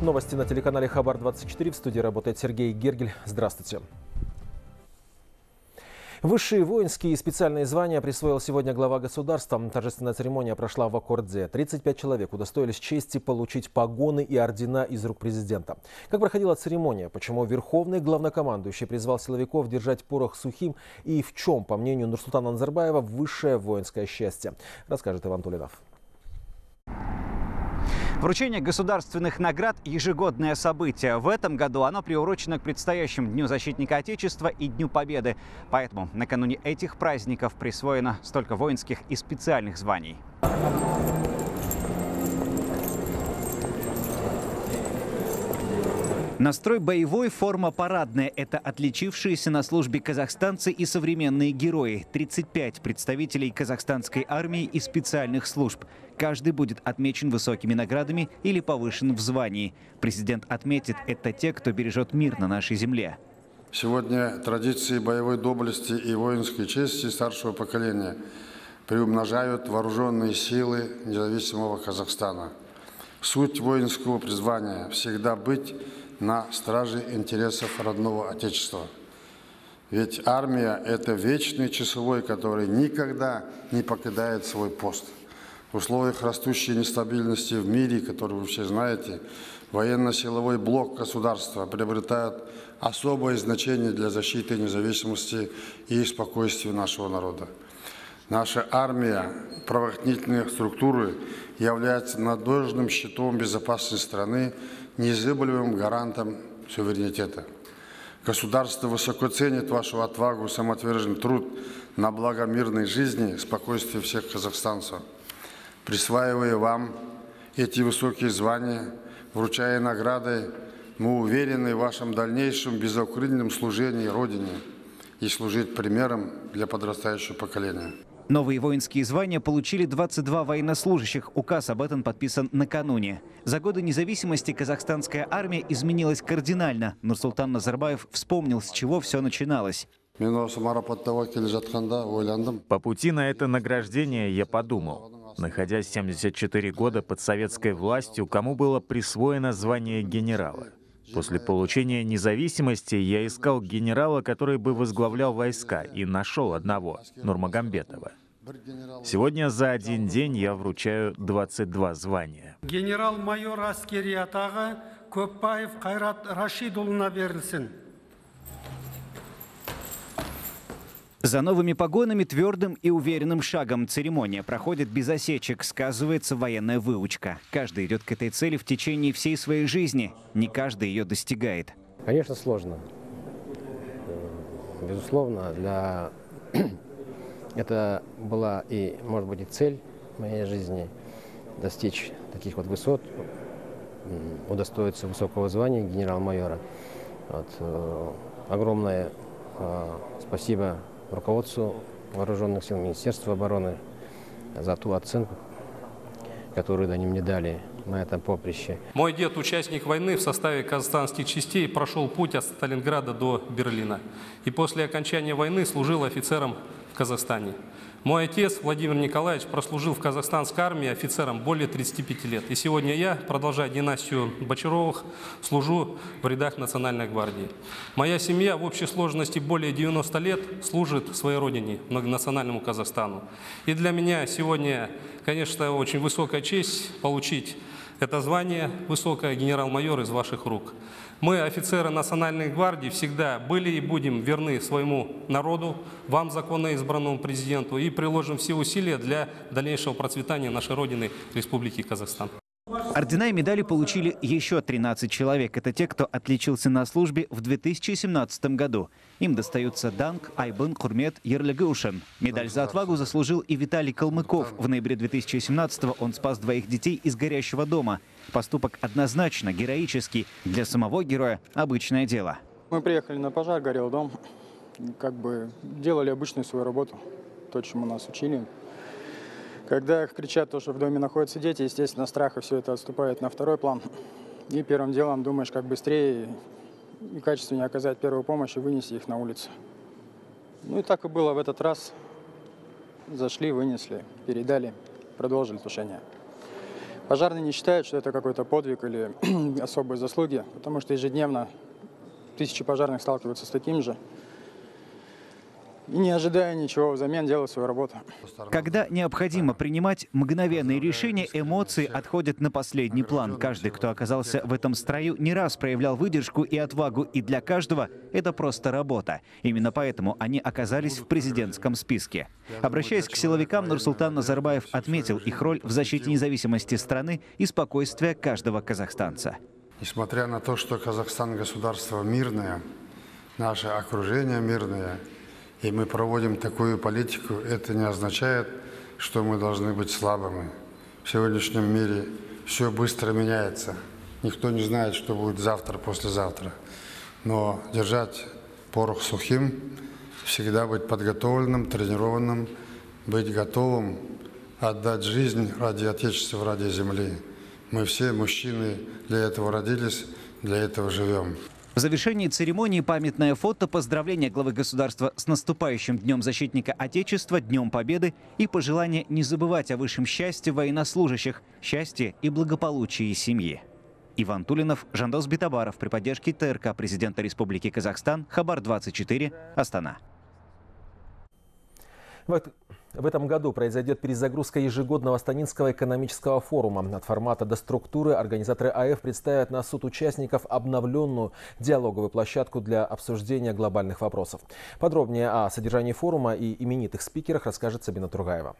Новости на телеканале Хабар-24. В студии работает Сергей Гергель. Здравствуйте. Высшие воинские и специальные звания присвоил сегодня глава государства. Торжественная церемония прошла в Аккордзе. 35 человек удостоились чести получить погоны и ордена из рук президента. Как проходила церемония, почему верховный главнокомандующий призвал силовиков держать порох сухим и в чем, по мнению Нурсултана Назарбаева, высшее воинское счастье, расскажет Иван Тулинов. Вручение государственных наград – ежегодное событие. В этом году оно приурочено к предстоящим Дню защитника Отечества и Дню Победы. Поэтому накануне этих праздников присвоено столько воинских и специальных званий. Настрой боевой, форма парадная. Это отличившиеся на службе казахстанцы и современные герои. 35 представителей казахстанской армии и специальных служб. Каждый будет отмечен высокими наградами или повышен в звании. Президент отметит, это те, кто бережет мир на нашей земле. Сегодня традиции боевой доблести и воинской чести старшего поколения приумножают вооруженные силы независимого Казахстана. Суть воинского призвания – всегда быть на страже интересов родного Отечества. Ведь армия – это вечный часовой, который никогда не покидает свой пост. В условиях растущей нестабильности в мире, который вы все знаете, военно-силовой блок государства приобретает особое значение для защиты независимости и спокойствия нашего народа. Наша армия, правоохранительные структуры являются надежным щитом безопасности страны, незыблемым гарантом суверенитета. Государство высоко ценит вашу отвагу, самоотверженный труд на благо мирной жизни, спокойствия всех казахстанцев. Присваивая вам эти высокие звания, вручая награды, мы уверены в вашем дальнейшем безукоризненном служении Родине и служить примером для подрастающего поколения. Новые воинские звания получили 22 военнослужащих. Указ об этом подписан накануне. За годы независимости казахстанская армия изменилась кардинально. Нурсултан Назарбаев вспомнил, с чего все начиналось. По пути на это награждение я подумал. Находясь 74 года под советской властью, кому было присвоено звание генерала? После получения независимости я искал генерала, который бы возглавлял войска, и нашел одного – Нурмагомбетова. Сегодня за один день я вручаю 22 звания. Генерал-майор аскери атағы Көпбаев Қайрат Рашидұлына берілсін. За новыми погонами твердым и уверенным шагом церемония проходит без осечек, сказывается военная выучка. Каждый идет к этой цели в течение всей своей жизни. Не каждый ее достигает. Конечно, сложно. Безусловно, это была и, может быть, и цель моей жизни – достичь таких вот высот, удостоиться высокого звания генерал-майора. Огромное спасибо руководству Вооруженных сил, Министерства обороны за ту оценку, которую они мне дали на этом поприще. Мой дед, участник войны в составе казахстанских частей, прошел путь от Сталинграда до Берлина. И после окончания войны служил офицером в Казахстане. Мой отец, Владимир Николаевич, прослужил в казахстанской армии офицером более 35 лет. И сегодня я, продолжая династию Бочаровых, служу в рядах Национальной гвардии. Моя семья в общей сложности более 90 лет служит своей родине, многонациональному Казахстану. И для меня сегодня, конечно, очень высокая честь получить это звание высокое генерал-майор из ваших рук. Мы, офицеры Национальной гвардии, всегда были и будем верны своему народу, вам, законно избранному президенту, и приложим все усилия для дальнейшего процветания нашей Родины, Республики Казахстан. Ордена и медали получили еще 13 человек. Это те, кто отличился на службе в 2017 году. Им достаются Данг, Айбын, Курмет, Ерлигушин. Медаль за отвагу заслужил и Виталий Калмыков. В ноябре 2017-го он спас 2 детей из горящего дома. Поступок однозначно героический. Для самого героя обычное дело. Мы приехали на пожар, горел дом. Делали обычную свою работу, то, чему нас учили. Когда кричат, что в доме находятся дети, естественно, страх и все это отступает на второй план. И первым делом думаешь, как быстрее и качественнее оказать первую помощь и вынести их на улицу. Ну и так и было в этот раз. Зашли, вынесли, передали, продолжили тушение. Пожарные не считают, что это какой-то подвиг или особые заслуги, потому что ежедневно тысячи пожарных сталкиваются с таким же. И не ожидая ничего взамен, делают свою работу. Когда необходимо принимать мгновенные решения, эмоции отходят на последний план. Каждый, кто оказался в этом строю, не раз проявлял выдержку и отвагу, и для каждого это просто работа. Именно поэтому они оказались в президентском списке. Обращаясь к силовикам, Нурсултан Назарбаев отметил их роль в защите независимости страны и спокойствия каждого казахстанца. Несмотря на то, что Казахстан государство мирное, наше окружение мирное, и мы проводим такую политику, это не означает, что мы должны быть слабыми. В сегодняшнем мире все быстро меняется. Никто не знает, что будет завтра, послезавтра. Но держать порох сухим, всегда быть подготовленным, тренированным, быть готовым отдать жизнь ради Отечества, ради земли. Мы все, мужчины, для этого родились, для этого живем. В завершении церемонии памятное фото, поздравления главы государства с наступающим Днем защитника Отечества, Днем Победы и пожелание не забывать о высшем счастье военнослужащих, счастье и благополучии семьи. Иван Тулинов, Жандос Битабаров при поддержке ТРК президента Республики Казахстан, Хабар 24, Астана. В этом году произойдет перезагрузка ежегодного Астанинского экономического форума. От формата до структуры организаторы АЭФ представят на суд участников обновленную диалоговую площадку для обсуждения глобальных вопросов. Подробнее о содержании форума и именитых спикерах расскажет Сабина Тургаева.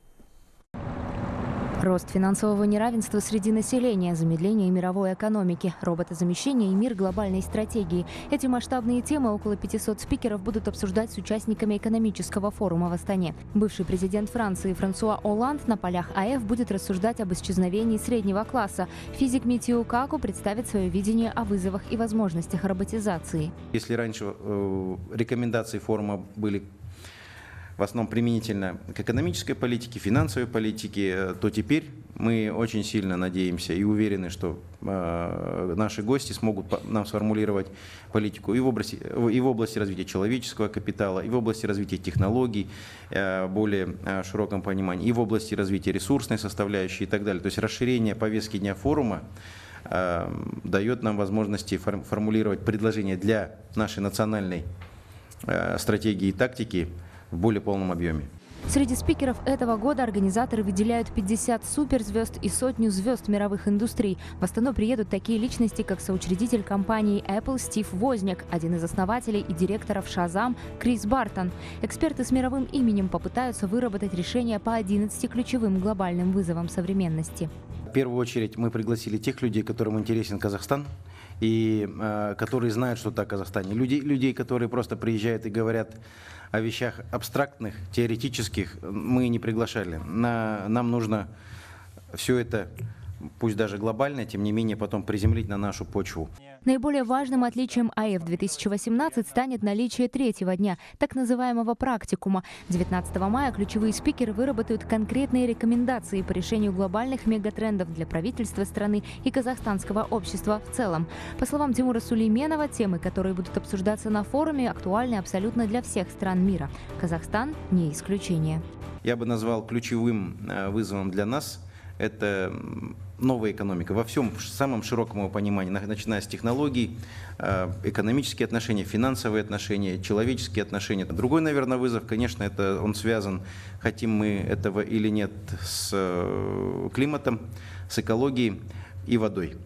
Рост финансового неравенства среди населения, замедление мировой экономики, роботозамещение и мир глобальной стратегии. Эти масштабные темы около 500 спикеров будут обсуждать с участниками экономического форума в Астане. Бывший президент Франции Франсуа Олланд на полях АЭФ будет рассуждать об исчезновении среднего класса. Физик Митиу Каку представит свое видение о вызовах и возможностях роботизации. Если раньше рекомендации форума были в основном применительно к экономической политике, финансовой политике, то теперь мы очень сильно надеемся и уверены, что наши гости смогут нам сформулировать политику и в области развития человеческого капитала, и в области развития технологий, в более широком понимании, и в области развития ресурсной составляющей и так далее. То есть расширение повестки дня форума дает нам возможности формулировать предложения для нашей национальной стратегии и тактики в более полном объеме. Среди спикеров этого года организаторы выделяют 50 суперзвезд и сотню звезд мировых индустрий. В Астану приедут такие личности, как соучредитель компании Apple Стив Возняк, один из основателей и директоров Shazam Крис Бартон. Эксперты с мировым именем попытаются выработать решения по 11 ключевым глобальным вызовам современности. В первую очередь мы пригласили тех людей, которым интересен Казахстан и которые знают что-то о Казахстане. Людей, которые просто приезжают и говорят о вещах абстрактных, теоретических, мы не приглашали. Нам нужно все это, пусть даже глобально, тем не менее потом приземлить на нашу почву. Наиболее важным отличием АЭФ 2018 станет наличие третьего дня, так называемого практикума. 19 мая ключевые спикеры выработают конкретные рекомендации по решению глобальных мегатрендов для правительства страны и казахстанского общества в целом. По словам Тимура Сулейменова, темы, которые будут обсуждаться на форуме, актуальны абсолютно для всех стран мира. Казахстан не исключение. Я бы назвал ключевым вызовом для нас – это новая экономика во всем самом широком его понимании, начиная с технологий, экономические отношения, финансовые отношения, человеческие отношения. Другой, наверное, вызов, конечно, это он связан, хотим мы этого или нет, с климатом, с экологией и водой.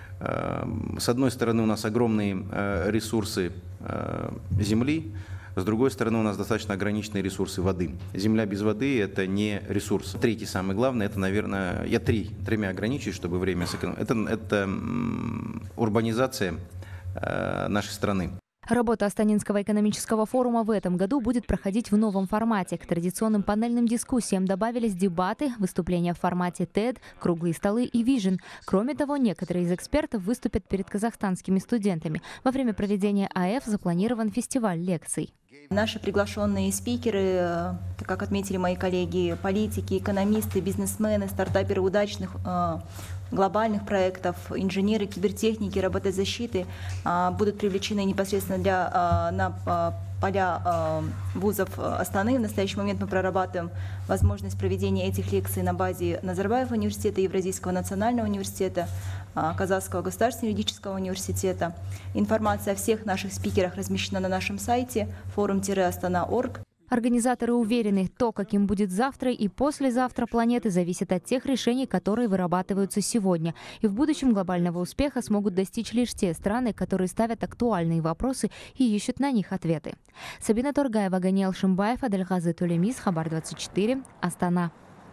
С одной стороны, у нас огромные ресурсы земли, с другой стороны, у нас достаточно ограниченные ресурсы воды. Земля без воды – это не ресурс. Третий, самый главный, это, наверное, я тремя ограничусь, чтобы время сэкономить. Это урбанизация нашей страны. Работа Астанинского экономического форума в этом году будет проходить в новом формате. К традиционным панельным дискуссиям добавились дебаты, выступления в формате TED, круглые столы и Vision. Кроме того, некоторые из экспертов выступят перед казахстанскими студентами. Во время проведения АЭФ запланирован фестиваль лекций. Наши приглашенные спикеры, как отметили мои коллеги, политики, экономисты, бизнесмены, стартаперы удачных глобальных проектов, инженеры кибертехники, роботозащиты будут привлечены непосредственно на поля вузов Астаны. В настоящий момент мы прорабатываем возможность проведения этих лекций на базе Назарбаева университета, Евразийского национального университета, Казахского государственного юридического университета. Информация о всех наших спикерах размещена на нашем сайте forum-astana.org. Организаторы уверены, то, каким будет завтра и послезавтра планеты, зависит от тех решений, которые вырабатываются сегодня. И в будущем глобального успеха смогут достичь лишь те страны, которые ставят актуальные вопросы и ищут на них ответы. Сабина Торгаева, Ганиел Шимбаев, Адельгазы Тулемис, Хабар 24, Астана.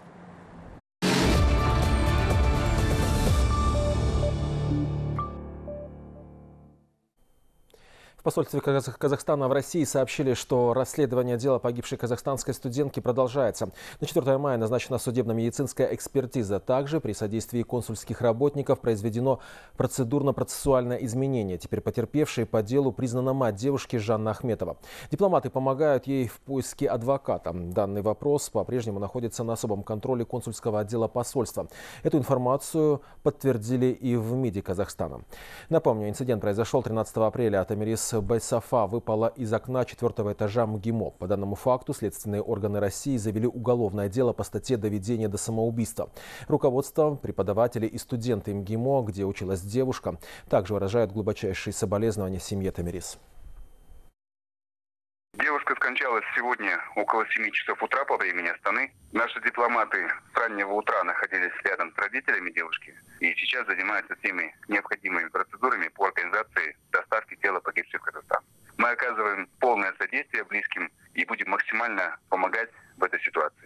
В посольстве Казахстана в России сообщили, что расследование дела погибшей казахстанской студентки продолжается. На 4 мая назначена судебно-медицинская экспертиза. Также при содействии консульских работников произведено процедурно-процессуальное изменение. Теперь потерпевшей по делу признана мать девушки Жанна Ахметова. Дипломаты помогают ей в поиске адвоката. Данный вопрос по-прежнему находится на особом контроле консульского отдела посольства. Эту информацию подтвердили и в МИДе Казахстана. Напомню, инцидент произошел 13 апреля. Атамирис Байсафа выпала из окна 4-го этажа МГИМО. По данному факту следственные органы России завели уголовное дело по статье «Доведение до самоубийства». Руководство, преподаватели и студенты МГИМО, где училась девушка, также выражают глубочайшие соболезнования семье Тамирис. Девушка скончалась сегодня около 7 часов утра по времени Астаны. Наши дипломаты с раннего утра находились рядом с родителями девушки и сейчас занимаются всеми необходимыми процедурами по организации доставки тела погибшей в Казахстан. Мы оказываем полное содействие близким и будем максимально помогать в этой ситуации.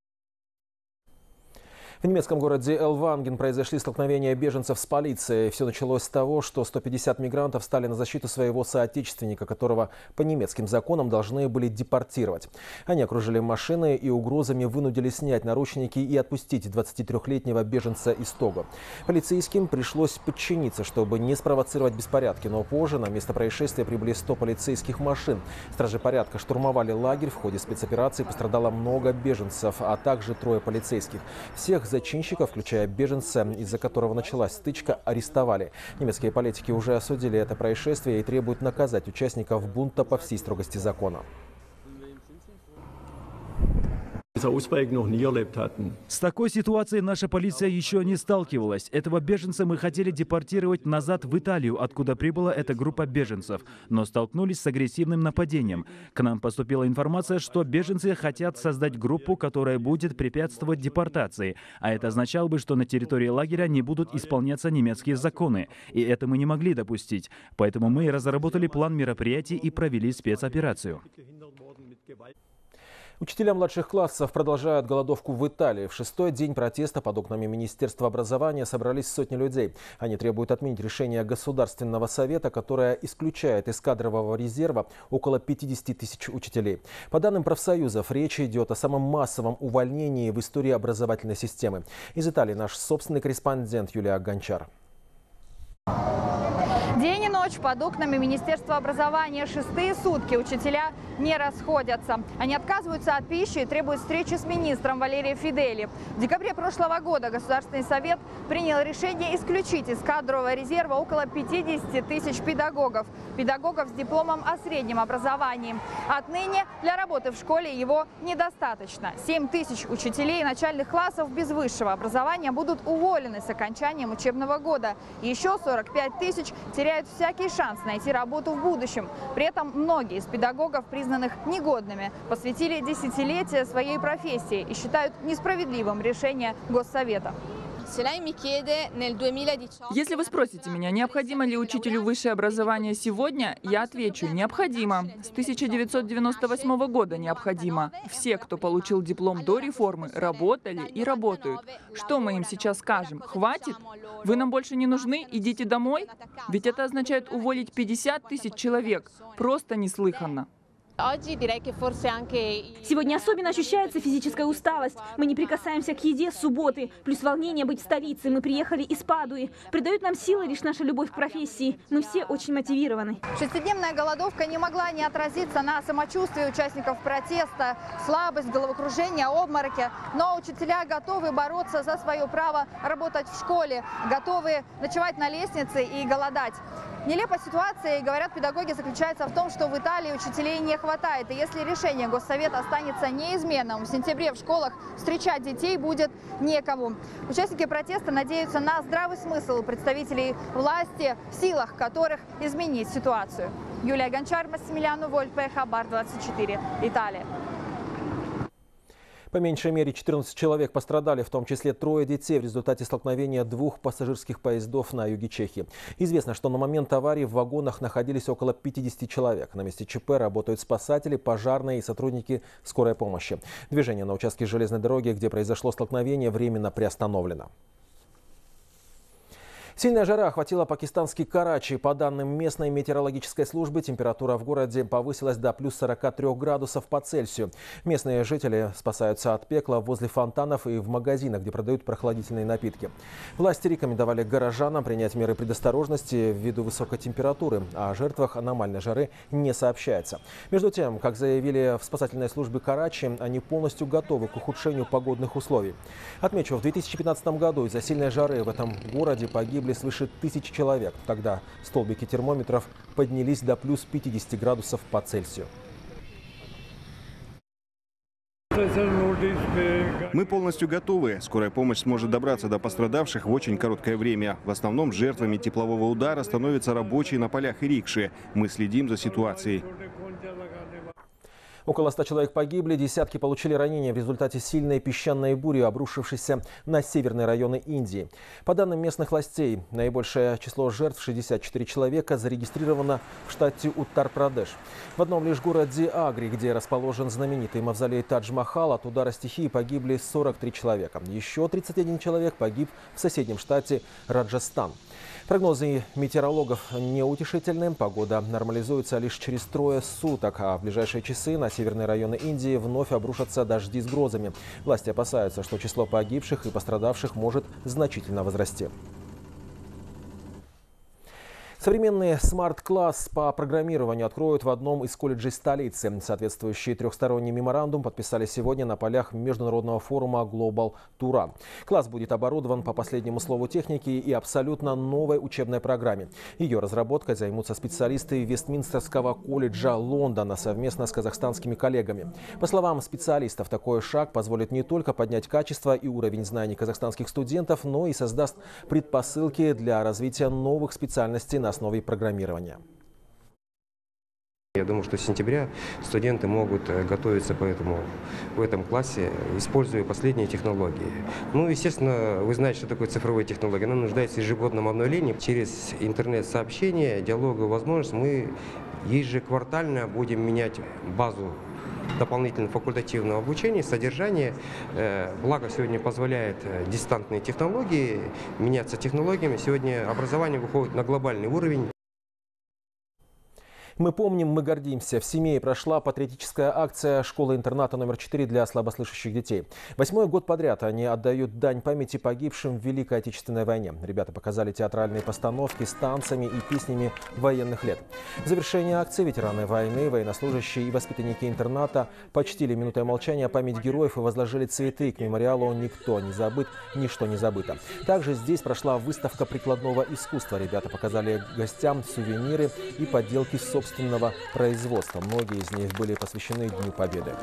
В немецком городе Элванген произошли столкновения беженцев с полицией. Все началось с того, что 150 мигрантов стали на защиту своего соотечественника, которого по немецким законам должны были депортировать. Они окружили машины и угрозами вынудили снять наручники и отпустить 23-летнего беженца из Того. Полицейским пришлось подчиниться, чтобы не спровоцировать беспорядки, но позже на место происшествия прибыли 100 полицейских машин. Стражи порядка штурмовали лагерь. В ходе спецоперации пострадало много беженцев, а также 3 полицейских. Всех зачинщиков, включая беженца, из-за которого началась стычка, арестовали. Немецкие политики уже осудили это происшествие и требуют наказать участников бунта по всей строгости закона. С такой ситуацией наша полиция еще не сталкивалась. Этого беженца мы хотели депортировать назад в Италию, откуда прибыла эта группа беженцев, но столкнулись с агрессивным нападением. К нам поступила информация, что беженцы хотят создать группу, которая будет препятствовать депортации. А это означало бы, что на территории лагеря не будут исполняться немецкие законы. И это мы не могли допустить. Поэтому мы разработали план мероприятий и провели спецоперацию. Учителя младших классов продолжают голодовку в Италии. В 6-й день протеста под окнами Министерства образования собрались сотни людей. Они требуют отменить решение Государственного совета, которое исключает из кадрового резерва около 50 тысяч учителей. По данным профсоюзов, речь идет о самом массовом увольнении в истории образовательной системы. Из Италии наш собственный корреспондент Юлия Гончар. День и ночь под окнами Министерства образования. 6-е сутки учителя не расходятся. Они отказываются от пищи и требуют встречи с министром Валерием Фидели. В декабре прошлого года Государственный совет принял решение исключить из кадрового резерва около 50 тысяч педагогов. Педагогов с дипломом о среднем образовании. Отныне для работы в школе его недостаточно. 7 тысяч учителей начальных классов без высшего образования будут уволены с окончанием учебного года. Еще 45 тысяч теряют всякий шанс найти работу в будущем. При этом многие из педагогов, признанных негодными, посвятили десятилетия своей профессии и считают несправедливым решение Госсовета. Если вы спросите меня, необходимо ли учителю высшее образование сегодня, я отвечу – необходимо. С 1998 года необходимо. Все, кто получил диплом до реформы, работали и работают. Что мы им сейчас скажем? Хватит? Вы нам больше не нужны? Идите домой? Ведь это означает уволить 50 тысяч человек. Просто неслыханно. Сегодня особенно ощущается физическая усталость. Мы не прикасаемся к еде с субботы. Плюс волнение быть в столице. Мы приехали из Падуи. Придает нам силы лишь наша любовь к профессии. Мы все очень мотивированы. Шестидневная голодовка не могла не отразиться на самочувствии участников протеста. Слабость, головокружение, обмороки. Но учителя готовы бороться за свое право работать в школе. Готовы ночевать на лестнице и голодать. Нелепая ситуация, говорят педагоги, заключается в том, что в Италии учителей не хватает. хватает. И если решение Госсовета останется неизменным, в сентябре в школах встречать детей будет некому. Участники протеста надеются на здравый смысл представителей власти, в силах которых изменить ситуацию. Юлия Гончар, Массимилиано Вольпе, Хабар 24, Италия. По меньшей мере 14 человек пострадали, в том числе 3 детей в результате столкновения 2 пассажирских поездов на юге Чехии. Известно, что на момент аварии в вагонах находились около 50 человек. На месте ЧП работают спасатели, пожарные и сотрудники скорой помощи. Движение на участке железной дороги, где произошло столкновение, временно приостановлено. Сильная жара охватила пакистанский Карачи. По данным местной метеорологической службы, температура в городе повысилась до плюс 43 градусов по Цельсию. Местные жители спасаются от пекла возле фонтанов и в магазинах, где продают прохладительные напитки. Власти рекомендовали горожанам принять меры предосторожности ввиду высокой температуры. О жертвах аномальной жары не сообщается. Между тем, как заявили в спасательной службе Карачи, они полностью готовы к ухудшению погодных условий. Отмечу, в 2015 году из-за сильной жары в этом городе погибли свыше 1000 человек. Тогда столбики термометров поднялись до плюс 50 градусов по Цельсию. Мы полностью готовы. Скорая помощь сможет добраться до пострадавших в очень короткое время. В основном жертвами теплового удара становятся рабочие на полях и рикши. Мы следим за ситуацией. Около 100 человек погибли, десятки получили ранения в результате сильной песчаной бури, обрушившейся на северные районы Индии. По данным местных властей, наибольшее число жертв, 64 человека, зарегистрировано в штате Уттар-Прадеш. В одном лишь городе Агри, где расположен знаменитый мавзолей Тадж-Махал, от удара стихии погибли 43 человека. Еще 31 человек погиб в соседнем штате Раджастан. Прогнозы метеорологов неутешительны. Погода нормализуется лишь через 3 суток, а в ближайшие часы на северные районы Индии вновь обрушатся дожди с грозами. Власти опасаются, что число погибших и пострадавших может значительно возрасти. Современный смарт-класс по программированию откроют в одном из колледжей столицы. Соответствующий трехсторонний меморандум подписали сегодня на полях международного форума Global Turan. Класс будет оборудован по последнему слову техники и абсолютно новой учебной программе. Ее разработкой займутся специалисты Вестминстерского колледжа Лондона совместно с казахстанскими коллегами. По словам специалистов, такой шаг позволит не только поднять качество и уровень знаний казахстанских студентов, но и создаст предпосылки для развития новых специальностей на основе программирования. Я думаю, что с сентября студенты могут готовиться в этом классе, используя последние технологии. Ну, естественно, вы знаете, что такое цифровые технологии. Она нуждается в ежегодном обновлении. Через интернет-сообщения, диалоговую возможность мы ежеквартально будем менять базу дополнительного факультативного обучения, содержание. Благо сегодня позволяет дистантные технологии меняться технологиями. Сегодня образование выходит на глобальный уровень. Мы помним, мы гордимся. В Семее прошла патриотическая акция школы-интерната номер 4 для слабослышащих детей. 8-й год подряд они отдают дань памяти погибшим в Великой Отечественной войне. Ребята показали театральные постановки с танцами и песнями военных лет. В завершении акции ветераны войны, военнослужащие и воспитанники интерната почтили минутой молчания память героев и возложили цветы к мемориалу «Никто не забыт, ничто не забыто». Также здесь прошла выставка прикладного искусства. Ребята показали гостям сувениры и поделки собственного производства. Многие из них были посвящены Дню Победы.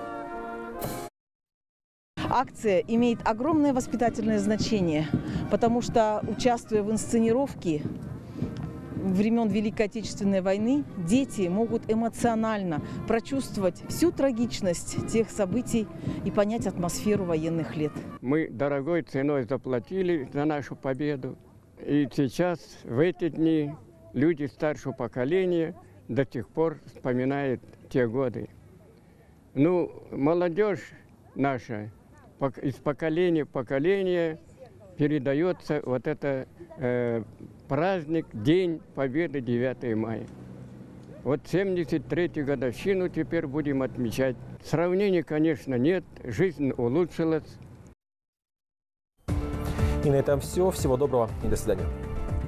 Акция имеет огромное воспитательное значение, потому что, участвуя в инсценировке времен Великой Отечественной войны, дети могут эмоционально прочувствовать всю трагичность тех событий и понять атмосферу военных лет. Мы дорогой ценой заплатили за нашу победу. И сейчас, в эти дни, люди старшего поколения до сих пор вспоминает те годы. Ну, молодежь наша из поколения в поколение передается вот это праздник, День Победы 9 мая. Вот 73-ю годовщину теперь будем отмечать. Сравнений, конечно, нет, жизнь улучшилась. И на этом все. Всего доброго и до свидания.